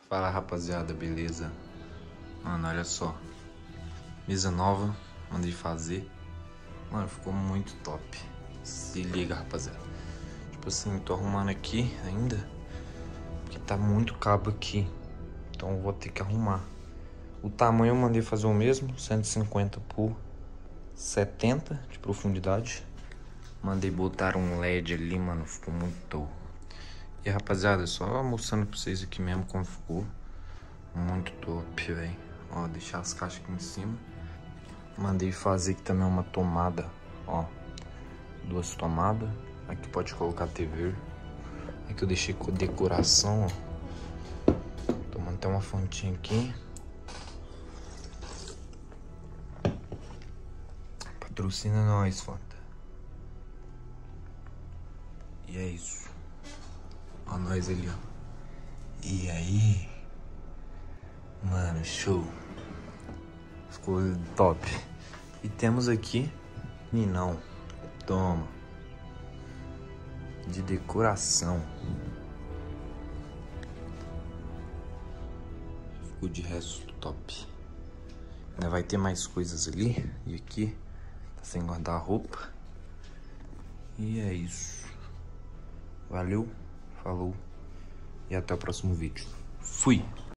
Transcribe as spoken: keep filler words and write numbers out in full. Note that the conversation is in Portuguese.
Fala rapaziada, beleza? Mano, olha só. Mesa nova, mandei fazer. Mano, ficou muito top. Se liga, rapaziada. Tipo assim, tô arrumando aqui ainda, porque tá muito cabo aqui. Então eu vou ter que arrumar. O tamanho eu mandei fazer o mesmo, cento e cinquenta por setenta de profundidade. Mandei botar um L E D ali, mano, ficou muito. E rapaziada, só mostrando pra vocês aqui mesmo como ficou. Muito top, velho. Ó, deixar as caixas aqui em cima. Mandei fazer aqui também uma tomada, ó. Duas tomadas. Aqui pode colocar T V. Aqui eu deixei com decoração, ó. Tomando até uma fontinha aqui. Patrocina nós, Fanta. E é isso. Ó nós ali, ó. E aí? Mano, show. Ficou top. E temos aqui Ninão. Toma. De decoração. Ficou de resto top. Ainda vai ter mais coisas ali. E aqui tá sem guarda-roupa. E é isso. Valeu, falou e até o próximo vídeo. Fui!